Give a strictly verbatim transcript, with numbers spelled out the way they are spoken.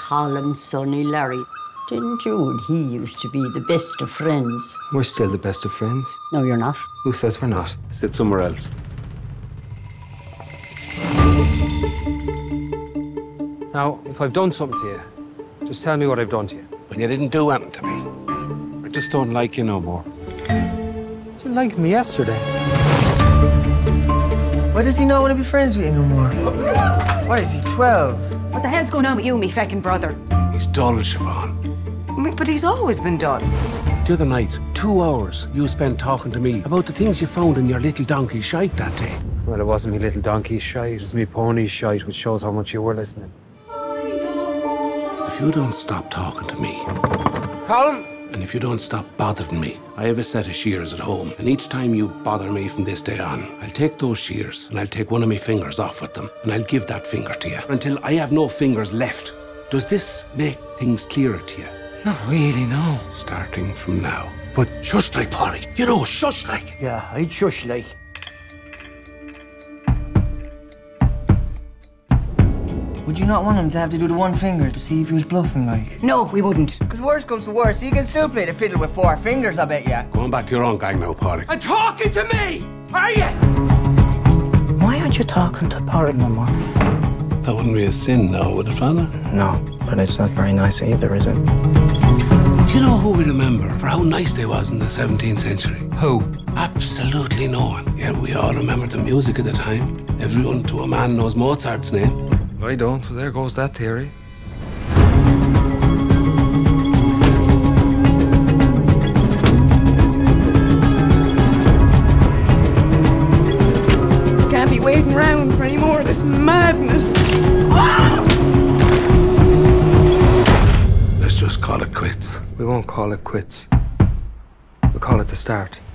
Colin, Sonny, Larry. Didn't you and he used to be the best of friends? We're still the best of friends. No, you're not. Who says we're not? Sit somewhere else. Now, if I've done something to you, just tell me what I've done to you. When you didn't do anything to me, I just don't like you no more. You liked me yesterday. Why does he not want to be friends with you no more? What is he, twelve? What the hell's going on with you, me feckin' brother? He's dull, Siobhan. But he's always been dull. The other night, two hours you spent talking to me about the things you found in your little donkey shite that day. Well, it wasn't me little donkey's shite, it was me pony's shite, which shows how much you were listening. If you don't stop talking to me, Colin! and if you don't stop bothering me, I have a set of shears at home, and each time you bother me from this day on, I'll take those shears and I'll take one of my fingers off with them, and I'll give that finger to you until I have no fingers left. Does this make things clearer to you? Not really, no. Starting from now. But shush like, Polly. You know, shush like. Yeah, I'd shush like. Would you not want him to have to do the one finger to see if he was bluffing, like? No, we wouldn't. Because worse comes to worse, he can still play the fiddle with four fingers, I bet ya. Go on back to your own gang now, Polly. And talking to me! Are you? Why aren't you talking to Porrick no more? That wouldn't be a sin now, would it, Father? No, but it's not very nice either, is it? Do you know who we remember for how nice they was in the seventeenth century? Who? Absolutely no one. Yet we all remember the music of the time. Everyone to a man knows Mozart's name. I don't, so there goes that theory. Can't be waiting around for any more of this madness. Let's just call it quits. We won't call it quits. We'll call it the start.